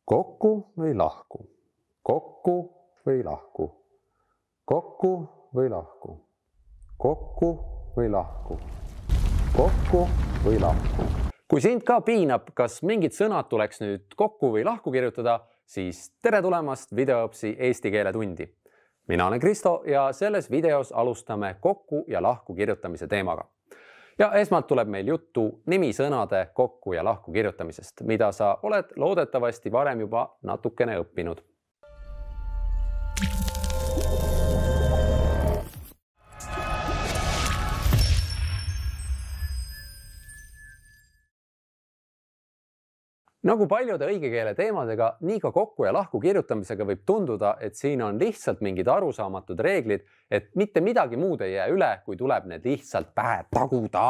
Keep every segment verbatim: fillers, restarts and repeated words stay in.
Kokku või lahku? Kokku või lahku? Kokku või lahku? Kokku või lahku? Kokku või lahku? Kui sind ka piinab, kas mingid sõnad tuleks nüüd kokku või lahku kirjutada, siis tere tulemast videoõpsi eesti keele tundi. Mina olen Kristo ja selles videos alustame kokku ja lahku kirjutamise teemaga. Ja esmalt tuleb meil juttu nimisõnade kokku ja lahku kirjutamisest, mida sa oled loodetavasti varem juba natukene õppinud. Nagu paljude õigekeele teemadega, nii ka kokku ja lahku kirjutamisega võib tunduda, et siin on lihtsalt mingid arusaamatud reeglid, et mitte midagi muud ei jää üle, kui tuleb need lihtsalt pähe taguda.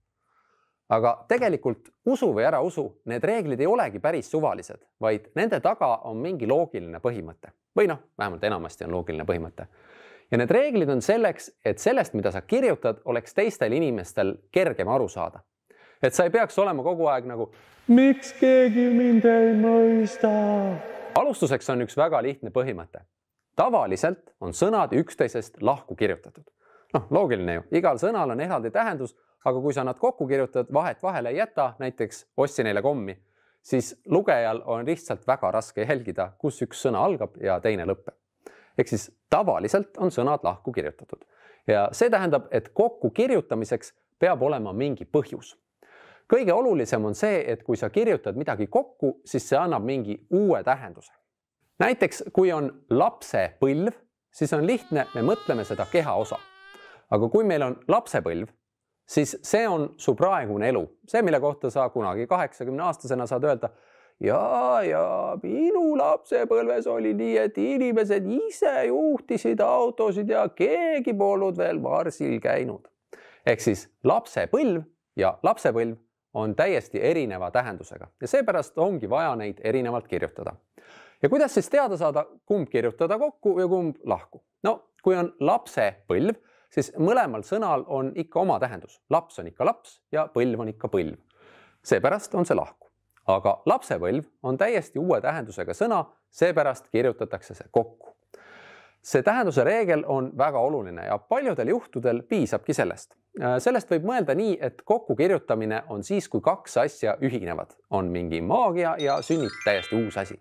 Aga tegelikult usu või ära usu, need reeglid ei olegi päris suvalised, vaid nende taga on mingi loogiline põhimõte. Või noh, vähemalt enamasti on loogiline põhimõte. Ja need reeglid on selleks, et sellest, mida sa kirjutad, oleks teistel inimestel kergem aru saada. Et sa ei peaks olema kogu aeg nagu miks keegi mind ei mõista? Alustuseks on üks väga lihtne põhimõte. Tavaliselt on sõnad üksteisest lahku kirjutatud. Noh, loogiline ju. Igal sõnal on eraldi tähendus, aga kui sa nad kokku kirjutad, vahet vahele ei jäta, näiteks ostsi neile kommi, siis lugejal on lihtsalt väga raske jälgida, kus üks sõna algab ja teine lõpeb. Ehk siis tavaliselt on sõnad lahku kirjutatud. Ja see tähendab, et kokku kirjutamiseks peab olema mingi põhjus. Kõige olulisem on see, et kui sa kirjutad midagi kokku, siis see annab mingi uue tähenduse. Näiteks, kui on lapse põlv, siis on lihtne, me mõtleme seda keha osa. Aga kui meil on lapsepõlv, siis see on su praegune elu. See, mille kohta sa kunagi kaheksakümne aastasena saad öelda, ja, ja minu lapsepõlves oli nii, et inimesed ise juhtisid autosid ja keegi polnud veel marsil käinud. Ehk siis lapsepõlv ja lapsepõlv on täiesti erineva tähendusega ja seepärast ongi vaja neid erinevalt kirjutada. Ja kuidas siis teada saada, kumb kirjutada kokku ja kumb lahku? No, kui on lapsepõlv, siis mõlemal sõnal on ikka oma tähendus. Laps on ikka laps ja põlv on ikka põlv. Seepärast on see lahku. Aga lapsepõlv on täiesti uue tähendusega sõna, seepärast kirjutatakse see kokku. See tähenduse reegel on väga oluline ja paljudel juhtudel piisabki sellest. Sellest võib mõelda nii, et kokku kirjutamine on siis, kui kaks asja ühinevad. On mingi maagia ja sünnib täiesti uus asi.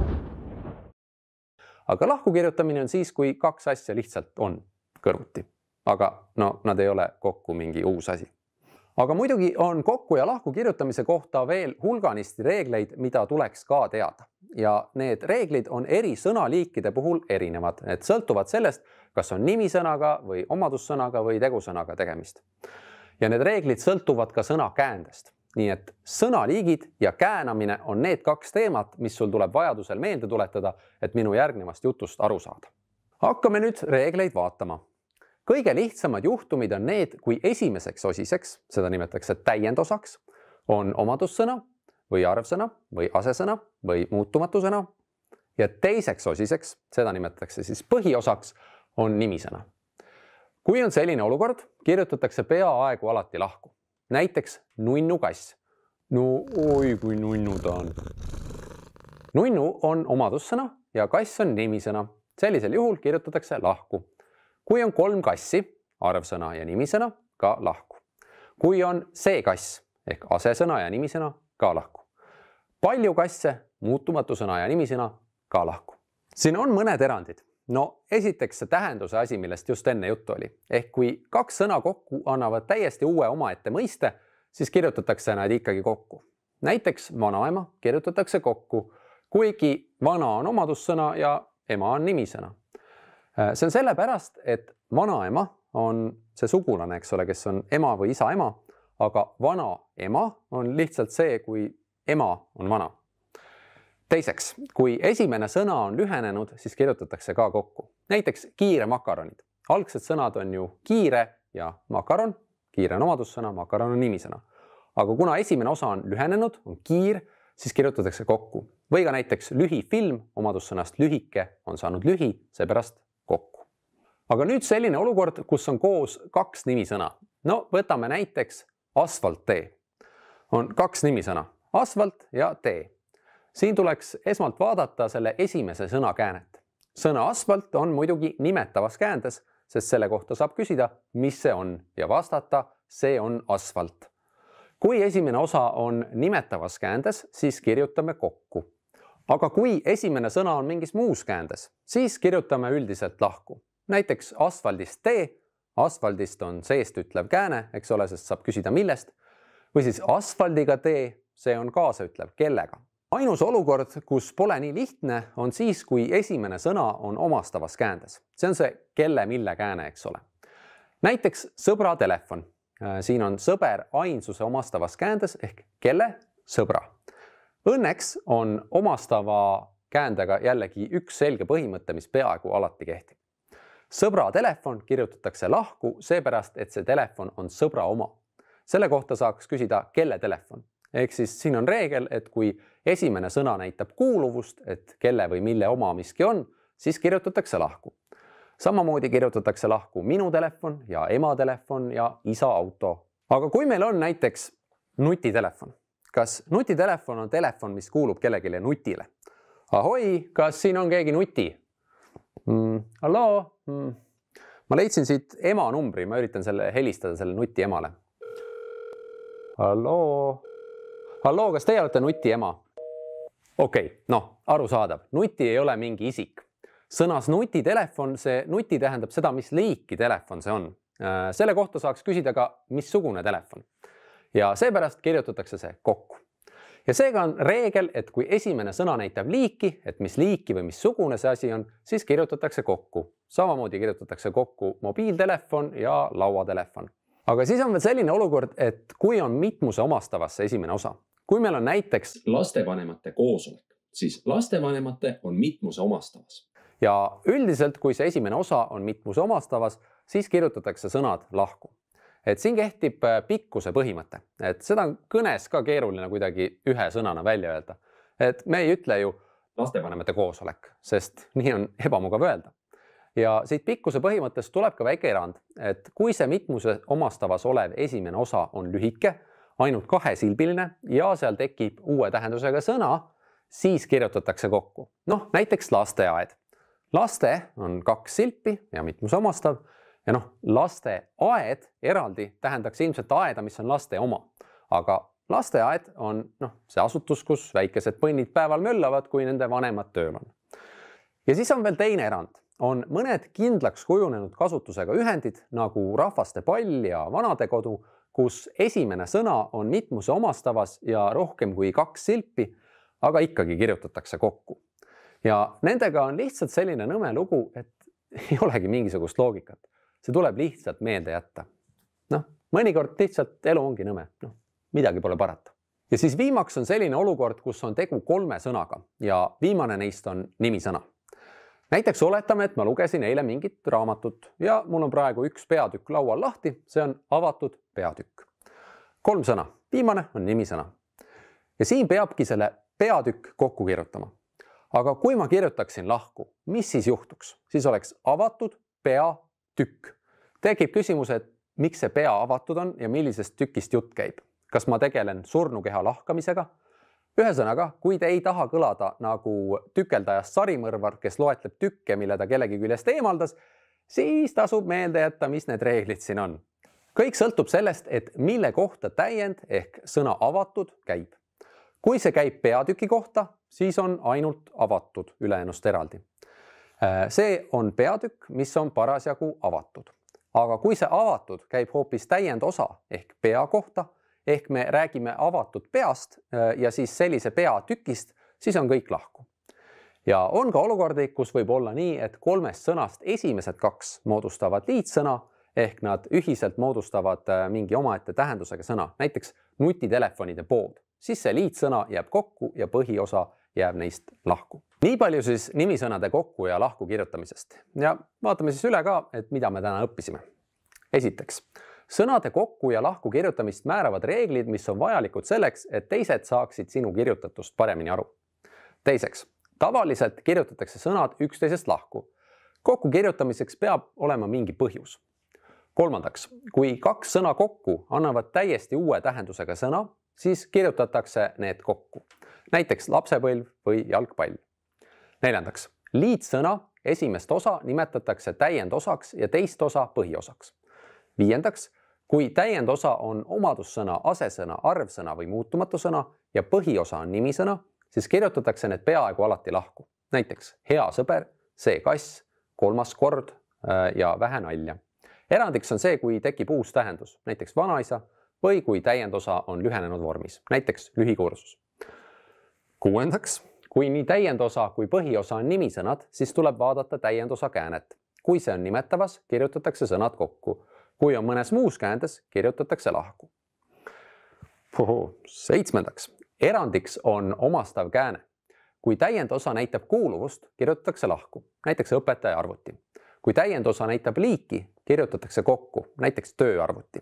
Aga lahku kirjutamine on siis, kui kaks asja lihtsalt on kõrvuti. Aga no, nad ei ole kokku mingi uus asi. Aga muidugi on kokku ja lahku kirjutamise kohta veel hulganisti reegleid, mida tuleks ka teada. Ja need reeglid on eri sõnaliikide puhul erinevad. Need sõltuvad sellest, kas on nimisõnaga või omadussõnaga või tegusõnaga tegemist. Ja need reeglid sõltuvad ka sõna käändest. Nii et sõnaliigid ja käänamine on need kaks teemat, mis sul tuleb vajadusel meelde tuletada, et minu järgnevast jutust aru saada. Hakkame nüüd reegleid vaatama. Kõige lihtsamad juhtumid on need, kui esimeseks osiseks, seda nimetatakse täiendosaks, on omadussõna või arvsõna või asesõna või muutumatu sõna. Ja teiseks osiseks, seda nimetatakse siis põhiosaks, on nimisõna. Kui on selline olukord, kirjutatakse peaaegu alati lahku. Näiteks nunnu kass. No oi, kui nunnu ta on. Nunnu on omadussõna ja kass on nimisõna. Sellisel juhul kirjutatakse lahku. Kui on kolm kassi, arvsõna ja nimisõna, ka lahku. Kui on see kass, ehk asesõna ja nimisõna, ka lahku. Palju kasse, muutumatu sõna ja nimisõna, ka lahku. Siin on mõned erandid. No esiteks see tähenduse asi, millest just enne juttu oli. Ehk kui kaks sõna kokku annavad täiesti uue omaette mõiste, siis kirjutatakse nad ikkagi kokku. Näiteks vanaema kirjutatakse kokku, kuigi vana on omadussõna ja ema on nimisõna. See on sellepärast, et vanaema on see sugulane, eks ole, kes on ema või isa ema, aga vana ema on lihtsalt see, kui ema on vana. Teiseks, kui esimene sõna on lühenenud, siis kirjutatakse ka kokku. Näiteks kiire makaronid. Algsed sõnad on ju kiire ja makaron. Kiire on omadussõna, makaron on nimisõna. Aga kuna esimene osa on lühenenud, on kiir, siis kirjutatakse kokku. Või ka näiteks lühifilm, omadussõnast lühike on saanud lühi, seepärast kokku. Aga nüüd selline olukord, kus on koos kaks nimisõna. No võtame näiteks asfalttee. On kaks nimisõna, asfalt ja tee. siin tuleks esmalt vaadata selle esimese sõna käänet. Sõna asfalt on muidugi nimetavas käändes, sest selle kohta saab küsida, mis see on ja vastata, see on asfalt. Kui esimene osa on nimetavas käändes, siis kirjutame kokku. Aga kui esimene sõna on mingis muus käändes, siis kirjutame üldiselt lahku. Näiteks asfaldist tee, asfaldist on seest ütlev kääne, eks ole, sest saab küsida millest. Või siis asfaldiga tee, see on kaasaütlev kellega. Ainus olukord, kus pole nii lihtne, on siis, kui esimene sõna on omastavas käändes. See on see kelle mille kääne, eks ole. Näiteks sõbra telefon. Siin on sõber ainsuse omastavas käändes ehk kelle sõbra. Õnneks on omastava käändega jällegi üks selge põhimõte, mis peaaegu alati kehtib. Sõbra telefon kirjutatakse lahku seepärast, et see telefon on sõbra oma. Selle kohta saaks küsida kelle telefon. Ehk siis siin on reegel, et kui esimene sõna näitab kuuluvust, et kelle või mille oma miski on, siis kirjutatakse lahku. Samamoodi kirjutatakse lahku minu telefon ja ema telefon ja isa auto. Aga kui meil on näiteks nutitelefon, kas nutitelefon on telefon, mis kuulub kellelegi nutile? Ahoi, kas siin on keegi nuti? Mm, halloo? Mm. Ma leidsin siit ema numbri, ma üritan selle helistada selle nuti emale. Halloo? Halloo, kas teie olete nuti ema? Okei, noh, arusaadav. Nuti ei ole mingi isik. Sõnas nutitelefon, see nuti tähendab seda, mis liiki telefon see on. Selle kohta saaks küsida ka, missugune telefon. Ja seepärast kirjutatakse see kokku. Ja seega on reegel, et kui esimene sõna näitab liiki, et mis liiki või missugune see asi on, siis kirjutatakse kokku. Samamoodi kirjutatakse kokku mobiiltelefon ja lauatelefon. Aga siis on veel selline olukord, et kui on mitmuse omastavas see esimene osa. Kui meil on näiteks lastevanemate koosolek, siis lastevanemate on mitmuse omastavas. Ja üldiselt, kui see esimene osa on mitmuse omastavas, siis kirjutatakse sõnad lahku. Et siin kehtib pikkuse põhimõte. Et seda on kõnes ka keeruline kuidagi ühe sõnana välja öelda. Et me ei ütle ju lastevanemate koosolek, sest nii on ebamugav öelda. Ja siit pikkuse põhimõttest tuleb ka väike erand, et kui see mitmuse omastavas olev esimene osa on lühike, ainult kahesilbiline ja seal tekib uue tähendusega sõna, siis kirjutatakse kokku. Noh, näiteks lasteaed. Laste on kaks silpi ja mitmuse omastav ja noh, lasteaed eraldi tähendaks ilmselt aeda, mis on laste oma. Aga lasteaed on noh, see asutus, kus väikesed põnnid päeval möllavad, kui nende vanemad tööl on. Ja siis on veel teine erand. On mõned kindlaks kujunenud kasutusega ühendid nagu rahvaste pall ja vanadekodu, kus esimene sõna on mitmuse omastavas ja rohkem kui kaks silpi, aga ikkagi kirjutatakse kokku. Ja nendega on lihtsalt selline nõme lugu, et ei olegi mingisugust loogikat. See tuleb lihtsalt meelde jätta. Noh, mõnikord lihtsalt elu ongi nõme. Noh, midagi pole parata. Ja siis viimaks on selline olukord, kus on tegu kolme sõnaga ja viimane neist on nimisõna. Näiteks oletame, et ma lugesin eile mingit raamatut ja mul on praegu üks peatükk laual lahti, see on avatud peatükk. Kolm sõna, viimane on nimisõna. Ja siin peabki selle peatükk kokku kirjutama. Aga kui ma kirjutaksin lahku, mis siis juhtuks? Siis oleks avatud peatükk. Tekib küsimus, et miks see pea avatud on ja millisest tükist jutt käib. Kas ma tegelen surnukeha lahkamisega? Ühesõnaga, kui te ei taha kõlada nagu tükeldajast sarimõrvar, kes loetleb tükke, mille ta kellegi küljest eemaldas, siis tasub meelde jätta, mis need reeglid siin on. Kõik sõltub sellest, et mille kohta täiend ehk sõna avatud käib. Kui see käib peatüki kohta, siis on ainult avatud ülejäänust eraldi. See on peatükk, mis on parasjagu avatud. Aga kui see avatud käib hoopis täiend osa ehk pea kohta, ehk me räägime avatud peast ja siis sellise peatükist, siis on kõik lahku. Ja on ka olukordi, kus võib olla nii, et kolmest sõnast esimesed kaks moodustavad liitsõna, ehk nad ühiselt moodustavad mingi omaette tähendusega sõna, näiteks nutitelefonide pood. Siis see liitsõna jääb kokku ja põhiosa jääb neist lahku. Nii palju siis nimisõnade kokku ja lahku kirjutamisest. Ja vaatame siis üle ka, et mida me täna õppisime. Esiteks, sõnade kokku ja lahku kirjutamist määravad reeglid, mis on vajalikud selleks, et teised saaksid sinu kirjutatust paremini aru. Teiseks, tavaliselt kirjutatakse sõnad üksteisest lahku. Kokku kirjutamiseks peab olema mingi põhjus. Kolmandaks, kui kaks sõna kokku annavad täiesti uue tähendusega sõna, siis kirjutatakse need kokku. näiteks lapsepõlv või jalgpall. Neljandaks, liitsõna esimest osa nimetatakse täiendosaks ja teist osa põhiosaks. Viiendaks, kui täiendosa on omadussõna, asesõna, arvsõna või muutumatu sõna ja põhiosa on nimisõna, siis kirjutatakse need peaaegu alati lahku. Näiteks hea sõber, see kass, kolmas kord ja vähe nalja. Erandiks on see, kui tekib uus tähendus, näiteks vanaisa, või kui täiendosa on lühenenud vormis, näiteks lühikursus. Kuuendaks, kui nii täiendosa kui põhiosa on nimisõnad, siis tuleb vaadata täiendosa käänet. Kui see on nimetavas, kirjutatakse sõnad kokku. Kui on mõnes muus käändes, kirjutatakse lahku. Puhu. Seitsmendaks, erandiks on omastav kääne. Kui täiendosa näitab kuuluvust, kirjutatakse lahku, näiteks õpetaja arvuti. Kui täiendosa näitab liiki, kirjutatakse kokku, näiteks tööarvuti.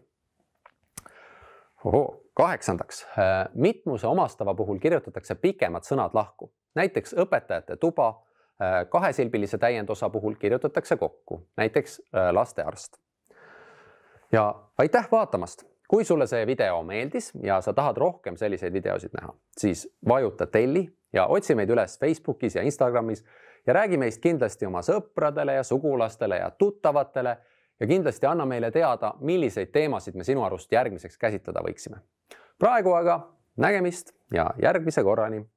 Oho. Kaheksandaks, mitmuse omastava puhul kirjutatakse pikemad sõnad lahku. Näiteks õpetajate tuba kahesilbilise täiendosa puhul kirjutatakse kokku, näiteks lastearst. Ja aitäh vaatamast! Kui sulle see video meeldis ja sa tahad rohkem selliseid videosid näha, siis vajuta telli ja otsi meid üles Facebookis ja Instagramis ja räägi meist kindlasti oma sõpradele ja sugulastele ja tuttavatele ja kindlasti anna meile teada, milliseid teemasid me sinu arust järgmiseks käsitleda võiksime. Praegu aga nägemist ja järgmise korrani!